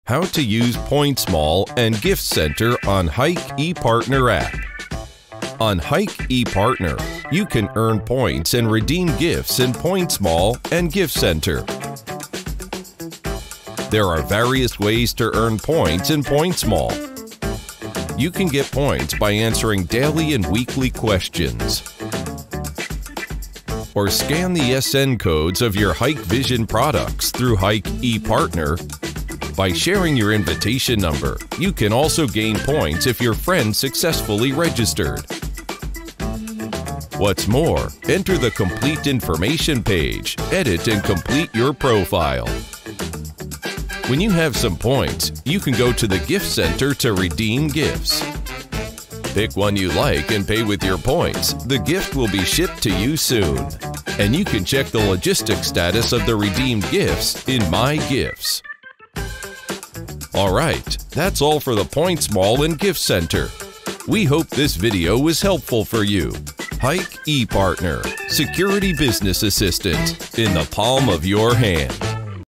How to use PointsMall and Gift Center on Hik-ePartner app. On Hik-ePartner, you can earn points and redeem gifts in PointsMall and Gift Center. There are various ways to earn points in PointsMall. You can get points by answering daily and weekly questions, or scan the SN codes of your Hikvision products through Hik-ePartner. By sharing your invitation number, you can also gain points if your friend successfully registered. What's more, enter the complete information page, edit and complete your profile. When you have some points, you can go to the gift center to redeem gifts. Pick one you like and pay with your points. The gift will be shipped to you soon. And you can check the logistics status of the redeemed gifts in My Gifts. Alright, that's all for the PointsMall and Gift Center. We hope this video was helpful for you. Hik-ePartner, Security Business Assistant, in the palm of your hand.